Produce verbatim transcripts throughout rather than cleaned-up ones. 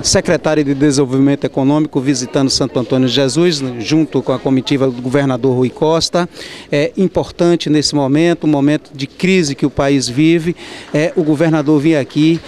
secretário de Desenvolvimento Econômico visitando Santo Antônio de Jesus, junto com a comitiva do governador Rui Costa. É importante nesse momento, um momento de crise que o país vive, é, o governador vir aqui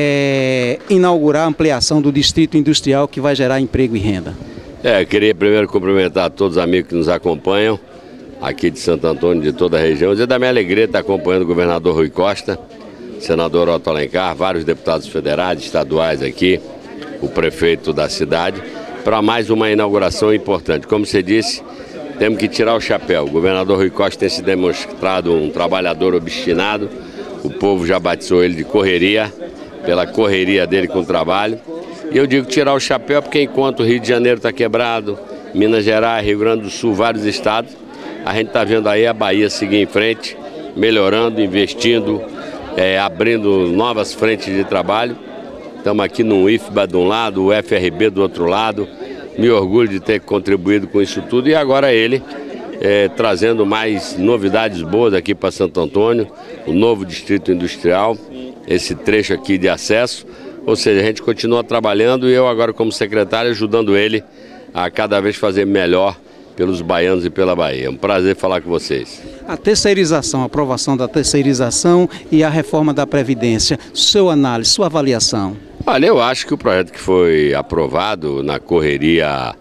é, inaugurar a ampliação do distrito industrial que vai gerar emprego e renda. É, eu queria primeiro cumprimentar todos os amigos que nos acompanham aqui de Santo Antônio, de toda a região, dizer da minha alegria estar acompanhando o governador Rui Costa, senador Otto Alencar, vários deputados federais, estaduais aqui, o prefeito da cidade, para mais uma inauguração importante. Como você disse, temos que tirar o chapéu. O governador Rui Costa tem se demonstrado um trabalhador obstinado, o povo já batizou ele de correria, pela correria dele com o trabalho. E eu digo tirar o chapéu porque enquanto o Rio de Janeiro está quebrado, Minas Gerais, Rio Grande do Sul, vários estados, a gente está vendo aí a Bahia seguir em frente, melhorando, investindo, é, abrindo novas frentes de trabalho. Estamos aqui no I F B A de um lado, o F R B do outro lado. Me orgulho de ter contribuído com isso tudo e agora ele é, trazendo mais novidades boas aqui para Santo Antônio, o novo distrito industrial, esse trecho aqui de acesso. Ou seja, a gente continua trabalhando e eu agora como secretário ajudando ele a cada vez fazer melhor pelos baianos e pela Bahia. É um prazer falar com vocês. A terceirização, a aprovação da terceirização e a reforma da Previdência, sua análise, sua avaliação? Olha, eu acho que o projeto que foi aprovado na correria,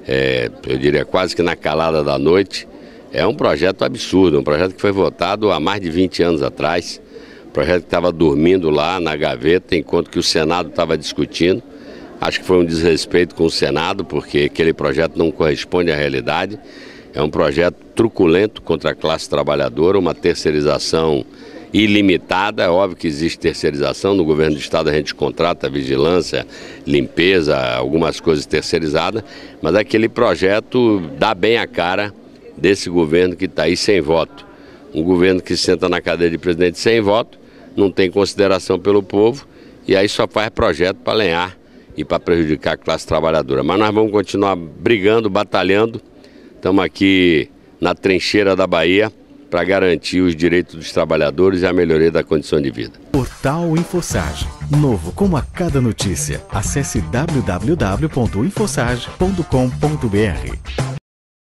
é, eu diria quase que na calada da noite, é um projeto absurdo, um projeto que foi votado há mais de vinte anos atrás. Projeto que estava dormindo lá na gaveta, enquanto que o Senado estava discutindo. Acho que foi um desrespeito com o Senado, porque aquele projeto não corresponde à realidade. É um projeto truculento contra a classe trabalhadora, uma terceirização ilimitada. É óbvio que existe terceirização, no governo do estado a gente contrata vigilância, limpeza, algumas coisas terceirizadas, mas aquele projeto dá bem a cara desse governo que está aí sem voto. Um governo que senta na cadeira de presidente sem voto, não tem consideração pelo povo e aí só faz projeto para lenhar e para prejudicar a classe trabalhadora. Mas nós vamos continuar brigando, batalhando. Estamos aqui na trincheira da Bahia para garantir os direitos dos trabalhadores e a melhoria da condição de vida. Portal InfoSage. Novo como a cada notícia. Acesse w w w ponto infosage ponto com ponto b r.